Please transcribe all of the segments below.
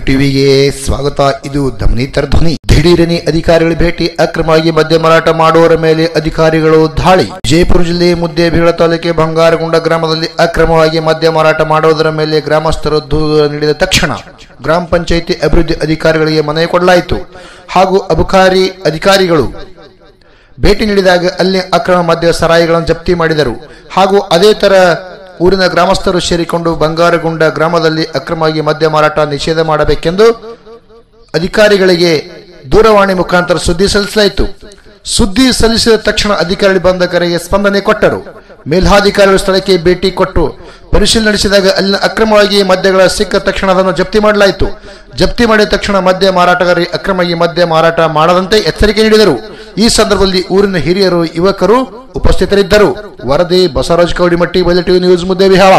ಬಯಲು ಟಿವಿಗೆ ಸ್ವಾಗತ. ಇದು ಧಮನಿತರ ಧ್ವನಿ. ದಿಢೀರನೆ ಅಧಿಕಾರಿಗಳ ಭೇಟಿ, ಅಕ್ರಮವಾಗಿ ಮದ್ಯ ಮಾರಾಟ ಮಾಡುವವರ ಮೇಲೆ ಅಧಿಕಾರಿಗಳು ದಾಳಿ. ವಿಜಯಪುರ ಜಿಲ್ಲೆ ಮುದ್ದೇಬಿಹಾಳ ತಾಲೂಕಿನ ಬಂಗಾರಗುಂಡ ಗ್ರಾಮದಲ್ಲಿ ಅಕ್ರಮವಾಗಿ ಮದ್ಯ ಮಾರಾಟ ಮಾಡುವುದರ ಮೇಲೆ ಗ್ರಾಮಸ್ಥರು ದೂರು ನೀಡಿದ ತಕ್ಷಣ ಗ್ರಾಮ ಪಂಚಾಯಿತಿ ಅಭಿವೃದ್ಧಿ ಅಧಿಕಾರಿಗಳಿಗೆ ಮನವಿ ಕೊಡಲಾಯಿತು. ಹಾಗೂ ಅಬಕಾರಿ ಅಧಿಕಾರಿಗಳು ಭೇಟಿ ನೀಡಿದಾಗ ಅಲ್ಲಿ ಅಕ್ರಮ ಮದ್ಯ ಸರಾಯಿಗಳನ್ನು ಜಪ್ತಿ ಮಾಡಿದರು. ಹಾಗೂ ಅದೇ ತರ ಊರಿನ ಗ್ರಾಮಸ್ಥರು ಸೇರಿಕೊಂಡು ಬಂಗಾರಗುಂಡ ಗ್ರಾಮದಲ್ಲಿ ಅಕ್ರಮವಾಗಿ ಮದ್ಯ ಮಾರಾಟ ನಿಷೇಧ ಮಾಡಬೇಕೆಂದು ಅಧಿಕಾರಿಗಳಿಗೆ ದೂರವಾಣಿ ಮುಖಾಂತರ ಸುದ್ದಿ ಸಲ್ಲಿಸಲಾಯಿತು. ಸುದ್ದಿ ಸಲ್ಲಿಸಿದ ತಕ್ಷಣ ಅಧಿಕಾರಿಗಳು ಬಂದ ಕರೆಗೆ ಸ್ಪಂದನೆ ಕೊಟ್ಟರು. ಮೇಲಾಧಿಕಾರಿಗಳು ಸ್ಥಳಕ್ಕೆ ಭೇಟಿ ಕೊಟ್ಟು ಪರಿಶೀಲನೆ ನಡೆಸಿದಾಗ ಅಲ್ಲಿನ ಅಕ್ರಮವಾಗಿ ಮದ್ಯಗಳ ಸಿಕ್ಕ ತಕ್ಷಣ ಅದನ್ನು ಜಪ್ತಿ ಮಾಡಲಾಯಿತು. ಜಪ್ತಿ ಮಾಡಿದ ತಕ್ಷಣ ಮದ್ಯ ಮಾರಾಟಗಾರರಿಗೆ ಅಕ್ರಮವಾಗಿ ಮದ್ಯ ಮಾರಾಟ ಮಾಡದಂತೆ ಎಚ್ಚರಿಕೆ ನೀಡಿದರು. ಈ ಸಂದರ್ಭದಲ್ಲಿ ಊರಿನ ಹಿರಿಯರು, ಯುವಕರು ಉಪಸ್ಥಿತರಿದ್ದರು. ವರದಿ ಬಸವರಾಜ್ ಕೌಡಿಮಟ್ಟಿ, ಬಯಲು ಟಿವಿ ನ್ಯೂಸ್, ಮುದ್ದೇಬಿಹಾಳ.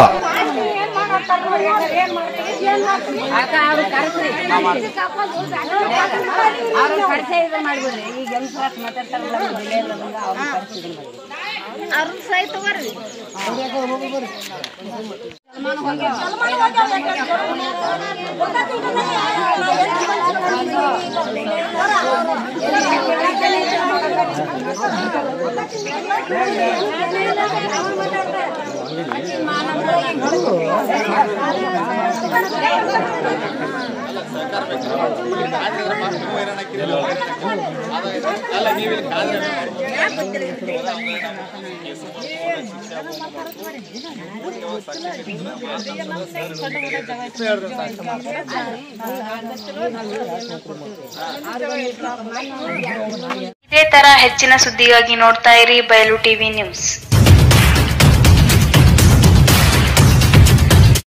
ಇದೇ ತರ ಹೆಚ್ಚಿನ ಸುದ್ದಿಗಾಗಿ ನೋಡ್ತಾ ಇರಿ ಬಯಲು ಟಿವಿ ನ್ಯೂಸ್.